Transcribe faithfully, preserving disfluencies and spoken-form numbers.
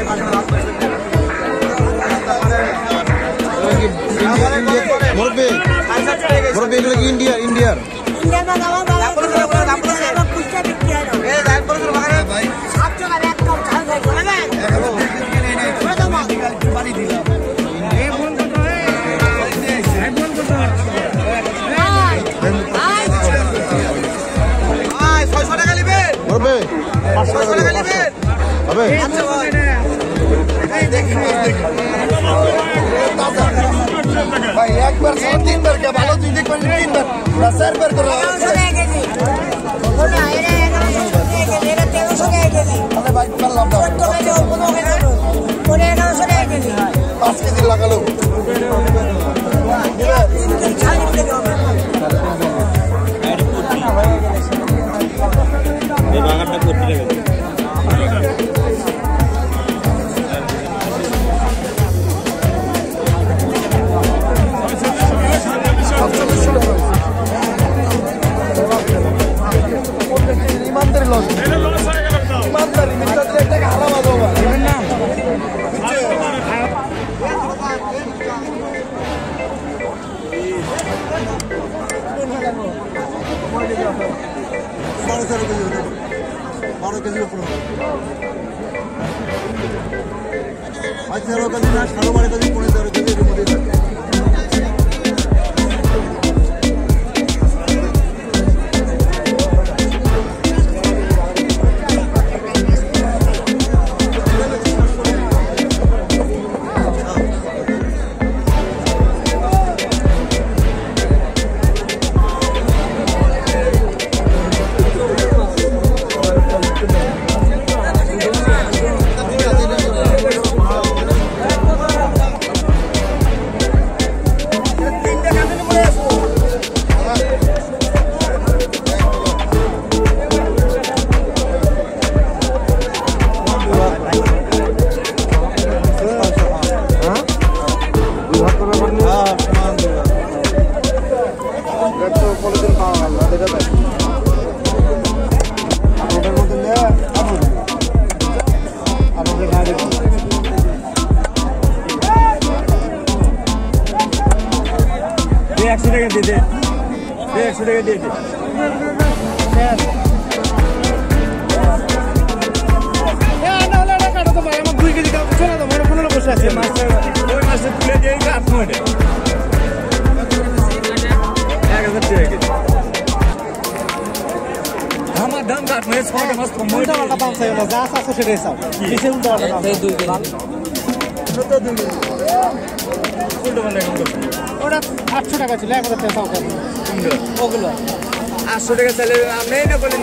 মুরব্বি মুরব্বি এগুলো কি ইন্ডিয়ার ইন্ডিয়ার মুরব্বি পাঁচশো টাকা দিবেন হবে ভাই একবার সব তিনবার কে ভালো দুই দেখবেন তিনবার না চারবার করে আরে ভাই পারলাম না পাঁচ কেজি লাগালো বাগানটা করতে লাগে বারো তেরো কেজি বারো কেজির উপরে আর তেরো কেজি না সাড়ে বারো কেজি পনেরো তেরো কেজি এর মধ্যে থাকে একশো টাকা দিয়ে দে একশো টাকা দিয়ে দে আমার দুই কেজি চলে তো মনে পনেরো বসে আছে মাছটা ওই মাছটা তুলে দিয়ে আট নয়টা এক হাজার টাকা কেজি আমার দাম কাট নয় ছটা মাছ কম উল্টা পাল্টা পাঁচ ছয় যা আছে সেটাই সব কিসে উল্টা পাল্টা দুই কেজি উল্টা পাল্টা ওটা আটশো টাকা ছিল এক হাজার টাকা ওগুলো আটশো টাকা চাইলে আমি না